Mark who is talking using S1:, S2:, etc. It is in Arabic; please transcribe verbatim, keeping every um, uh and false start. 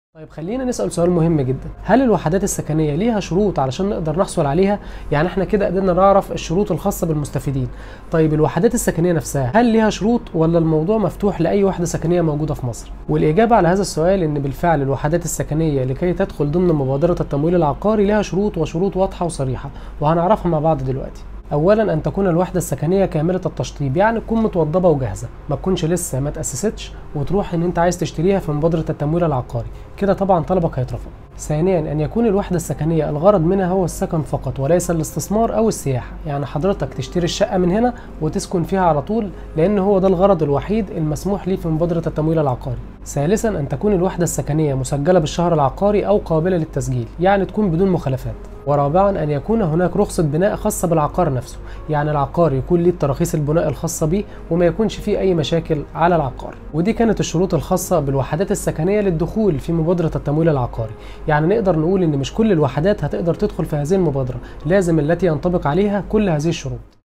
S1: طيب خلينا نسأل سؤال مهم جدا، هل الوحدات السكنية ليها شروط علشان نقدر نحصل عليها؟ يعني احنا كده قدرنا نعرف الشروط الخاصة بالمستفيدين. طيب الوحدات السكنية نفسها هل ليها شروط ولا الموضوع مفتوح لأي وحدة سكنية موجودة في مصر؟ والإجابة على هذا السؤال إن بالفعل الوحدات السكنية لكي تدخل ضمن مبادرة التمويل العقاري لها شروط وشروط واضحة وصريحة، وهنعرفها مع بعض دلوقتي. اولا ان تكون الوحده السكنيه كامله التشطيب، يعني تكون متوضبه وجاهزه، ما تكونش لسه ما تاسستش وتروح ان انت عايز تشتريها في مبادره التمويل العقاري، كده طبعا طلبك هيترفض. ثانيا ان يكون الوحده السكنيه الغرض منها هو السكن فقط وليس الاستثمار او السياحه، يعني حضرتك تشتري الشقه من هنا وتسكن فيها على طول، لان هو ده الغرض الوحيد المسموح ليه في مبادره التمويل العقاري. ثالثا ان تكون الوحده السكنيه مسجله بالشهر العقاري او قابله للتسجيل، يعني تكون بدون مخالفات. ورابعا ان يكون هناك رخصه بناء خاصه بالعقار نفسه، يعني العقار يكون ليه تراخيص البناء الخاصه بيه وما يكونش فيه اي مشاكل على العقار. ودي كانت الشروط الخاصه بالوحدات السكنيه للدخول في مبادره التمويل العقاري. يعني نقدر نقول ان مش كل الوحدات هتقدر تدخل في هذه المبادره، لازم التي ينطبق عليها كل هذه الشروط.